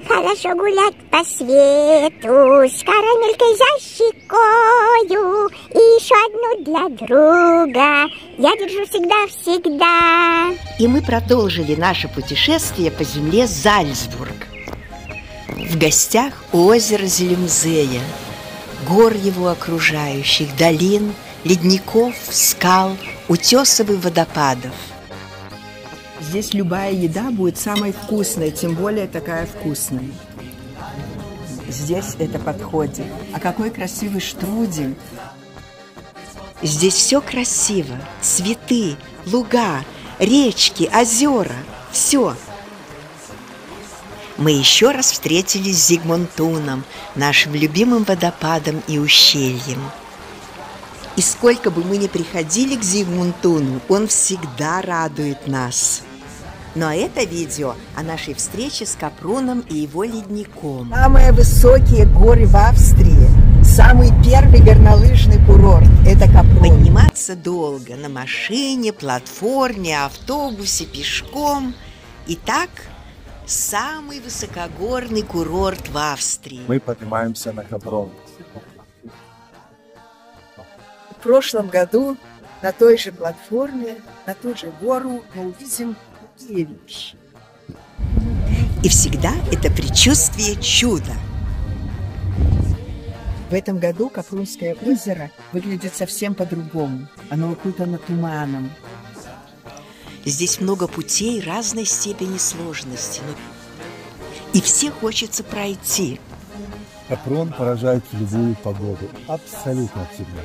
Хорошо гулять по свету с карамелькой за щекою. И еще одну для друга я держу всегда-всегда. И мы продолжили наше путешествие по земле Зальцбург. В гостях у озера Зелемзея, гор его окружающих, долин, ледников, скал, утесов и водопадов. Здесь любая еда будет самой вкусной, тем более такая вкусная. Здесь это подходит. А какой красивый штрудель! Здесь все красиво. Цветы, луга, речки, озера. Все. Мы еще раз встретились с Зигмунтуном, нашим любимым водопадом и ущельем. И сколько бы мы ни приходили к Зигмунтуну, он всегда радует нас. Ну а это видео о нашей встрече с Капруном и его ледником. Самые высокие горы в Австрии, самый первый горнолыжный курорт – это Капрун. Подниматься долго на машине, платформе, автобусе, пешком. Итак, самый высокогорный курорт в Австрии. Мы поднимаемся на Капрун. В прошлом году на той же платформе, на ту же гору мы увидим такие вещи. И всегда это предчувствие чуда. В этом году Капрунское озеро выглядит совсем по-другому. Оно окутано туманом. Здесь много путей разной степени сложности. И все хочется пройти. Капрун поражает в любую погоду. Абсолютно всегда.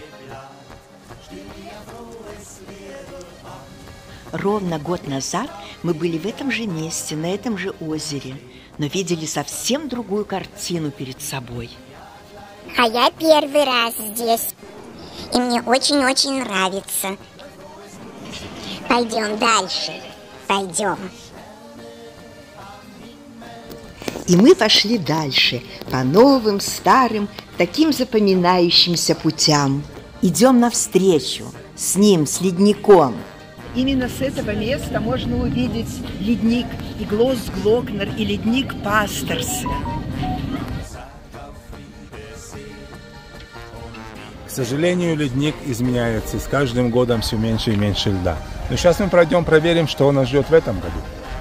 Ровно год назад мы были в этом же месте, на этом же озере, но видели совсем другую картину перед собой. А я первый раз здесь. И мне очень-очень нравится. Пойдем дальше. Пойдем. И мы пошли дальше, по новым, старым, таким запоминающимся путям. Идем навстречу с ним, с ледником. Именно с этого места можно увидеть ледник Иглос-Глокнер и ледник Пастерс. К сожалению, ледник изменяется, и с каждым годом все меньше и меньше льда. Но сейчас мы пройдем, проверим, что нас ждет в этом году.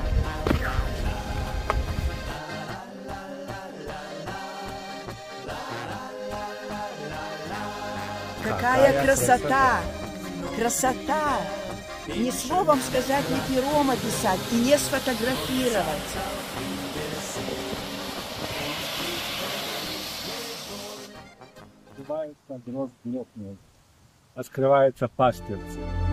Какая красота! Красота! Ни словом сказать, ни пером описать и не сфотографировать. Открывается Иглос-Глокнер. Открывается Пастерс.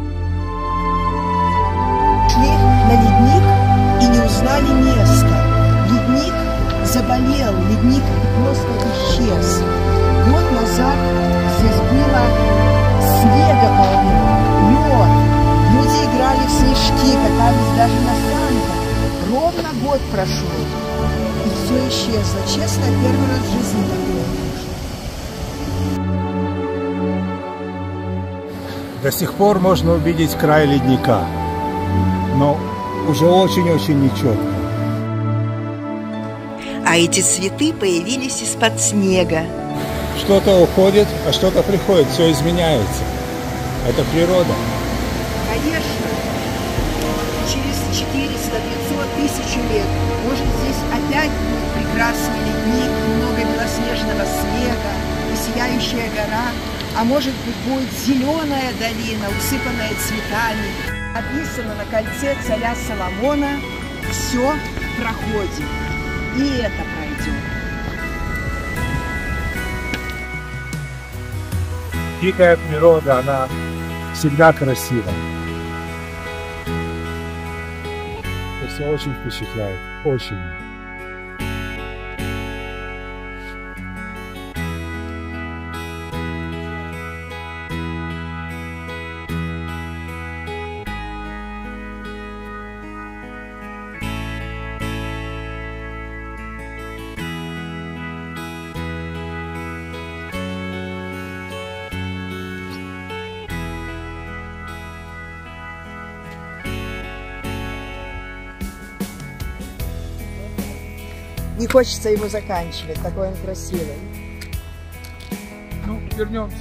Шли на ледник и не узнали место. Ледник заболел, ледник просто исчез. Год назад здесь было снега полно, лед. Люди играли в снежки, катались даже на санках. Ровно год прошел, и все исчезло. Честно, первый раз в жизни такое вижу. До сих пор можно увидеть край ледника, но уже очень-очень нечетко. А эти цветы появились из-под снега. Что-то уходит, а что-то приходит, все изменяется. Это природа. Конечно, через 400, 500, 1000 лет, может, здесь опять будет прекрасный ледник, много белоснежного снега и сияющая гора, а может быть, будет зеленая долина, усыпанная цветами. Описано на кольце царя Соломона: все проходит, и это пройдет. Дикая природа, она всегда красива. Это все очень впечатляет, очень. Не хочется его заканчивать, такой он красивый. Ну, вернемся.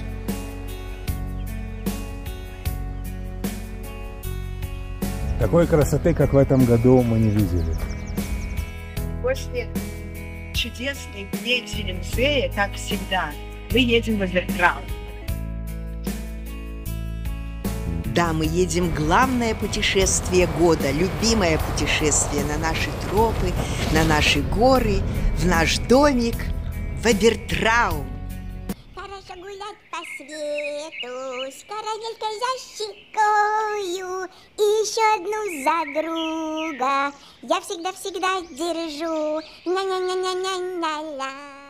Такой красоты, как в этом году, мы не видели. После чудесной дней Зелензея, как всегда, мы едем в Овертрау. Да, мы едем главное путешествие года, любимое путешествие на наши тропы, на наши горы, в наш домик в Овертрау. Хорошо гулять по свету, с карамелькой за щекою, и еще одну за друга я всегда-всегда держу. Ня-ня-ня-ня-ня-ля-ля.